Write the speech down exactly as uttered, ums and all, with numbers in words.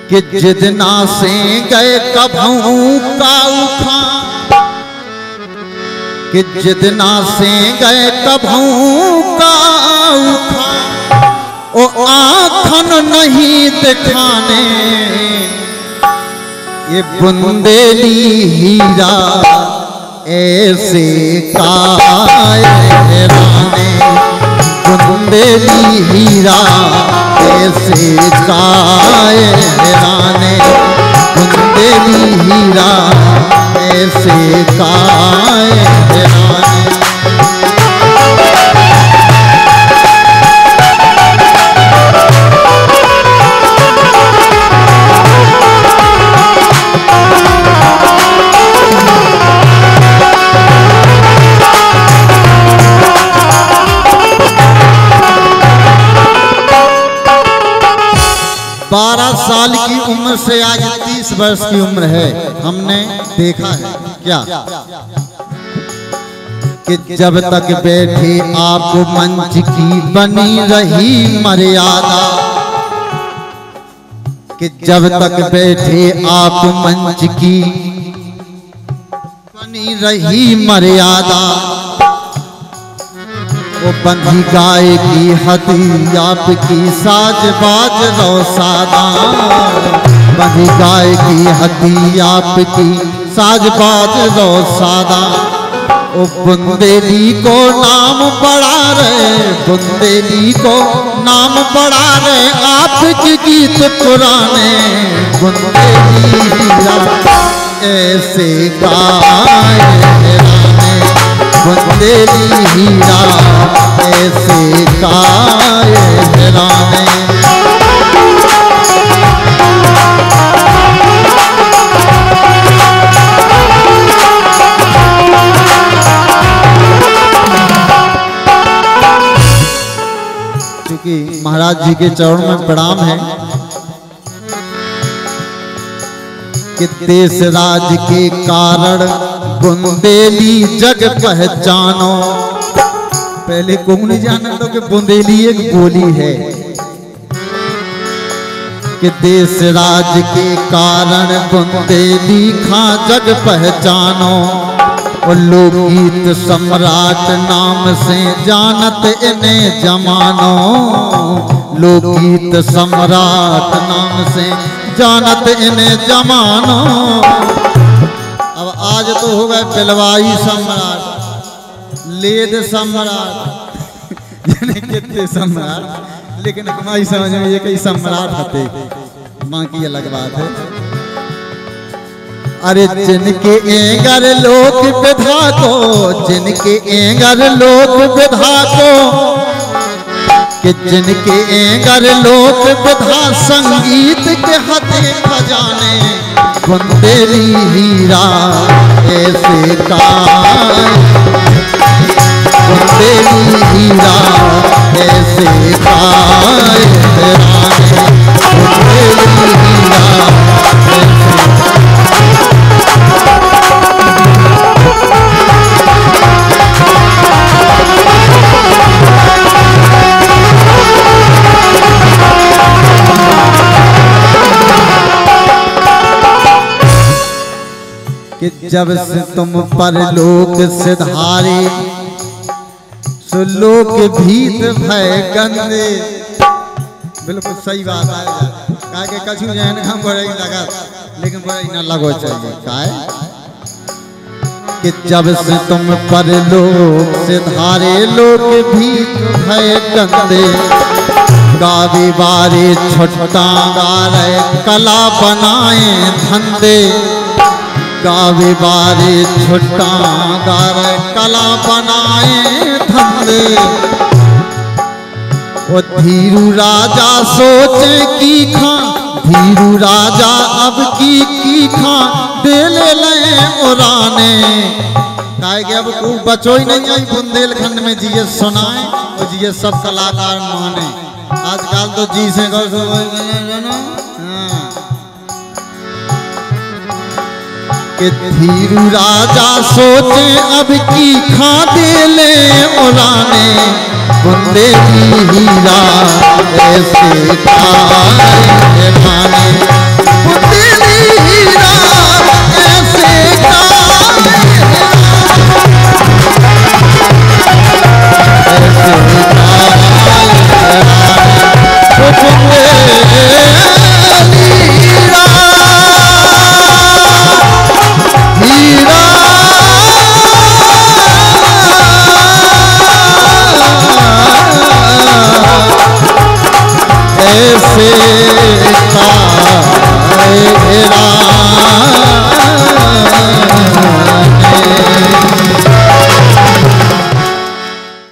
कि जितना से गए कभू का उखा, कि जितना से गए कभू का उखा, ओ आँखन नहीं दिखाने ये बुंदेली हीरा ऐसे कायराने, बुंदेली हीरा ऐसे कायराने, बुंदेली हीरा ऐसे कायराने। बारह साल की उम्र से आज तीस वर्ष की उम्र है, हमने देखा है क्या कि जब तक बैठे आप मंच की बनी रही मर्यादा, कि जब तक बैठे आप मंच की बनी रही मर्यादा, वो बंधी गाय की हदी आपकी साज बाज रौसादा, बंधी गाय की हदी आपकी साज बाज रौसादा। ओ बुंदेली को नाम बढ़ा रहे, बुंदेली को नाम बढ़ा रहे आपके गीत पुराने, बुंदेली हीरा ऐसे गाए, बुंदेली हीरा ऐसे कायराने। क्योंकि महाराज जी के चरणों में प्रणाम है कि देश राज के कारण बुंदेली जग पहचानो। पहले को नहीं जाना तो कि बुंदेली एक बोली है, कि देश राज के कारण बुंदेली खा जग पहचानो। और लोकगीत सम्राट नाम से जानत इन्हें जमानो, लोकगीत सम्राट नाम से जानत इन्हें जमानो। अब आज तो हो गए पिलवाई सम्राट, लेद सम्राट, कितने सम्राट, लेकिन हमारी समझ में ये कई सम्राट होते, माँ की अलग बात है। अरे जिनके एंगर लोक विधा को, जिनके एंगर लोक विधा को, कि जिनके एंगर लोक विधा संगीत के हथे खजाने, बुंदेली हीरा ऐसे कायराने, बुंदेली हीरा ऐसे कायराने, बुंदेली हीरा ऐसे। कि जब से तुम पर लोक सिधारे, सो लोक भीत भय गंदे। बिल्कुल सही बात है, कहा के कछु जैन हम बड़े लगा, लेकिन बड़े न लगो चाहिए। काहे कि जब से तुम पर लोक सिधारे, लोक भीत भय गंदे। गावे बारे छोटा गारे कला बनाए धंधे, गावे बारे छोटा गारे कला बनाए धंधे। वो धीरू राजा सोचे की खा, धीरू राजा अब की की खा दे ले ले उड़ाने। काहे कि अब खूब बचो ही नहीं आई बुंदेलखंड में जिये सुनाए और जिये सब कलाकार माने। आजकल तो जी से गौ कि धीरू राजा सोचे अब की खा दे ले उड़ाने, बुंदेली हीरा ऐसे कायराने, का घेरा